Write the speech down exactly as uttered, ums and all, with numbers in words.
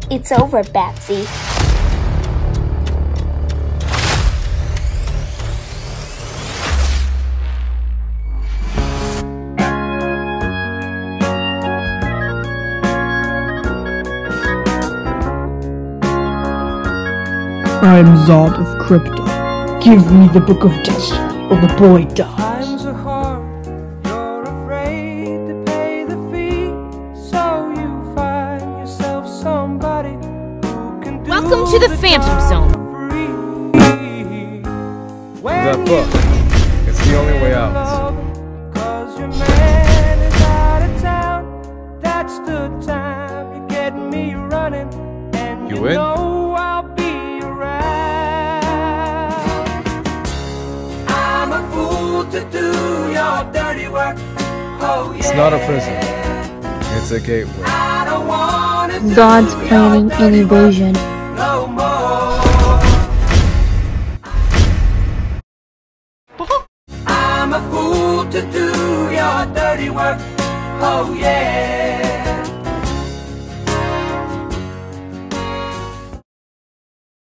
It's over, Batsy. I'm Zod of Crypto. Give me the Book of Destiny, or the boy dies. Times are hard, you're afraid to pay the fee, so you find yourself somebody who can do Welcome to the Phantom Zone. That book. It's the only way out. Cause your man is out of town. That's the time you get me running, and you, You in? know I'll be to do your dirty work. Oh, yeah. It's not a prison. It's a gateway. I don't wanna Zod's planning an invasion. no more. I'm a fool to do your dirty work. Oh yeah.